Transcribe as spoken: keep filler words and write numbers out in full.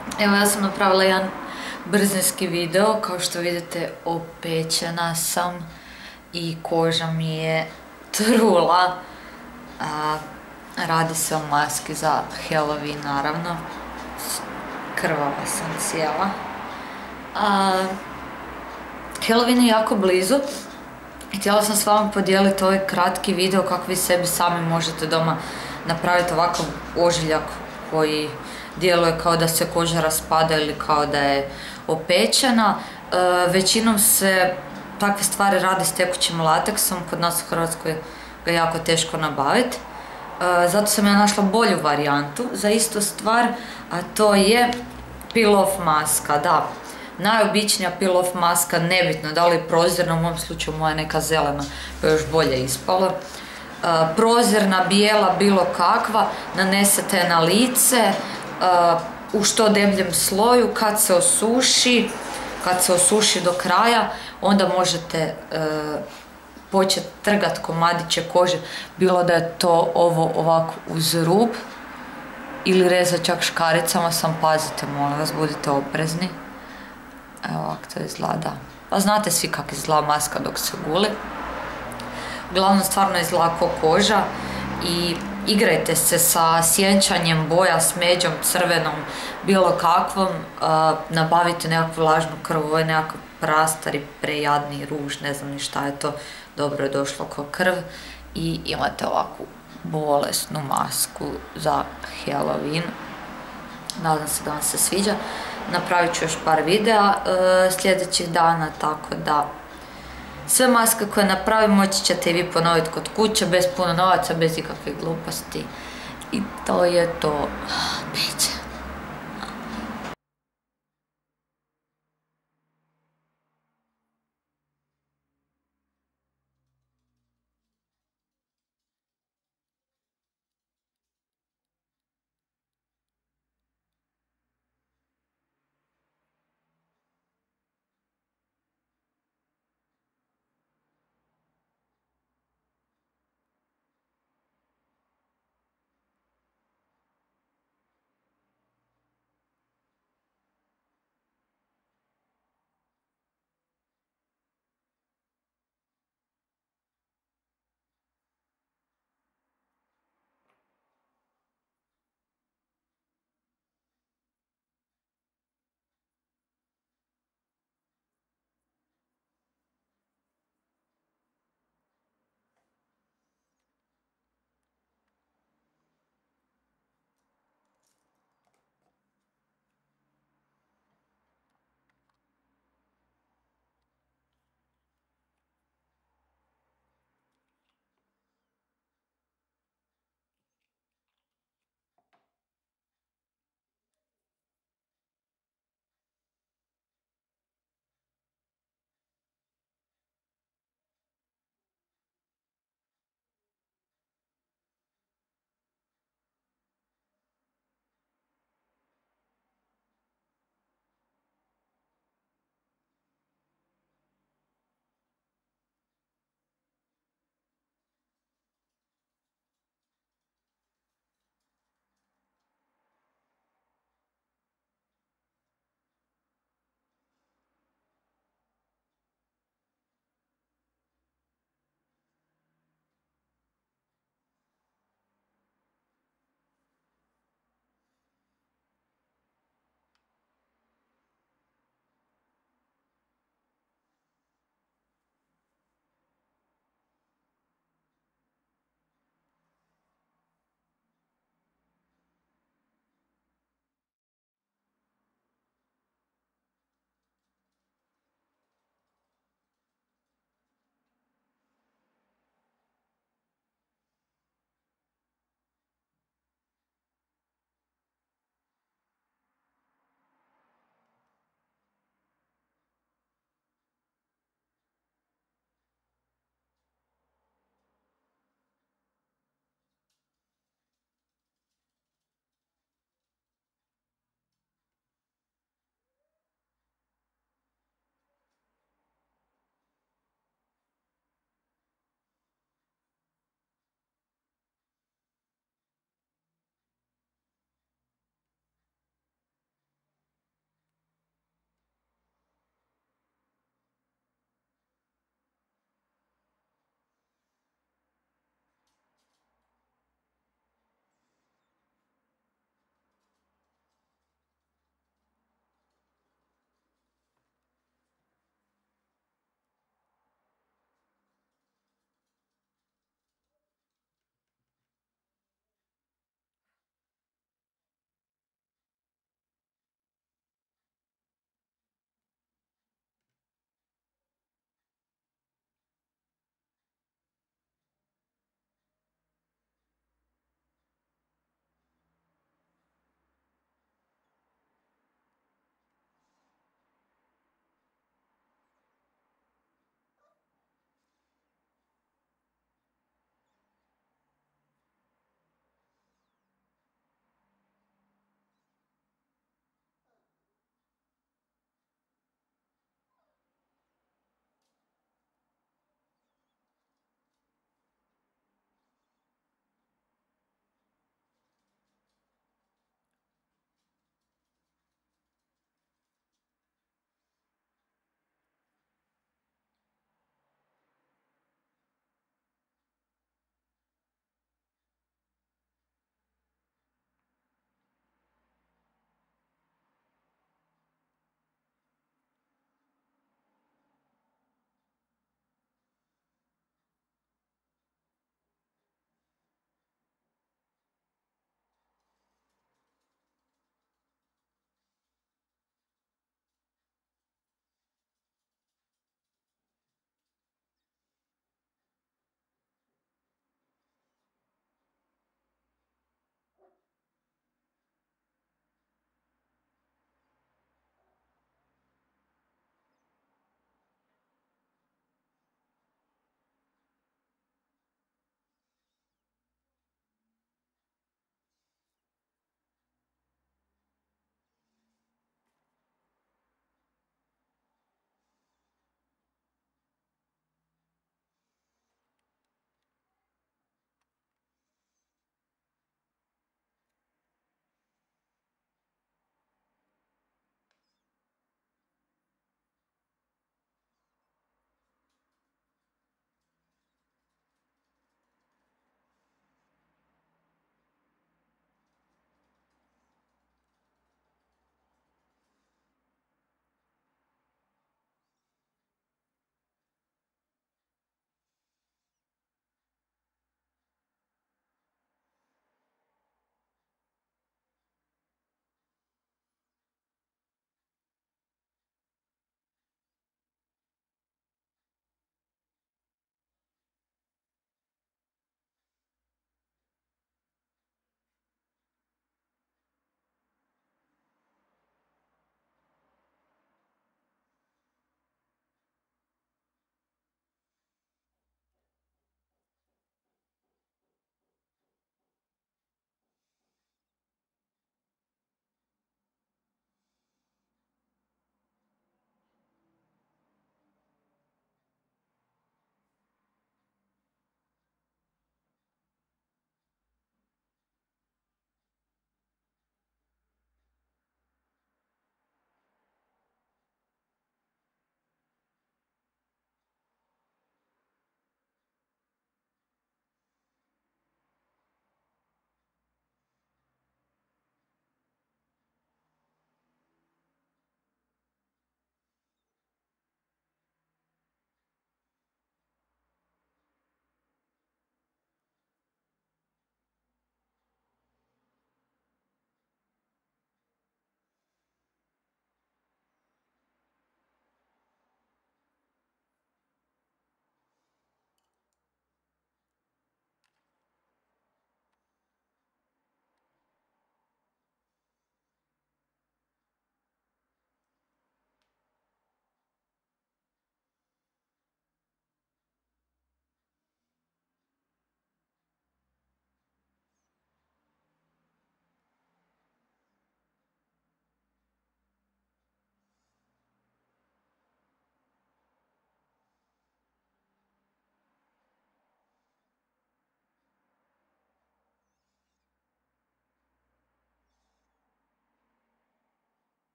Evo, ja sam napravila jedan brzinski video, kao što vidite opečena sam i koža mi je trula. A, radi se o maski za Halloween, naravno. Krvava sam cijela. A, Halloween je jako blizu i htjela sam s vama podijeliti ovaj kratki video kako vi sebi sami možete doma napraviti ovakav ožiljak koji djeluje kao da se koža raspada ili kao da je opečena. E, većinom se takve stvari rade s tekućim lateksom, kod nas u Hrvatskoj ga je jako teško nabaviti. E, zato sam ja našla bolju varijantu za istu stvar, a to je peel-off maska. Da, najobičnija peel-off maska, nebitno da li je prozirna, u mom slučaju moja neka zelena, pa još bolje ispalo. E, prozirna, bijela, bilo kakva, nanesete na lice, Uh, u što debljem sloju. Kad se osuši, kad se osuši do kraja, onda možete uh, početi trgati komadiće kože, bilo da je to ovo ovako uz rub ili rezati čak škaricama, sam pazite, molim vas, budite oprezni. Evo ovako to izgleda. Pa znate svi kako izgleda maska dok se guli. Uglavnom stvarno izgleda kao koža i igrajte se sa sjenčanjem boja, smeđom, crvenom, bilo kakvom. Uh, nabavite nekakvu vlažnu krv, ovo je nekakav prastari, prejadni ruž, ne znam ni šta je to, dobro je došlo kao krv i imate ovakvu bolesnu masku za Halloween. Nadam se da vam se sviđa. Napravit ću još par videa uh, sljedećih dana, tako da sve maske koje napravim moći ćete i vi ponoviti kod kuće, bez puno novaca, bez ikakve gluposti. I to je to. Biće.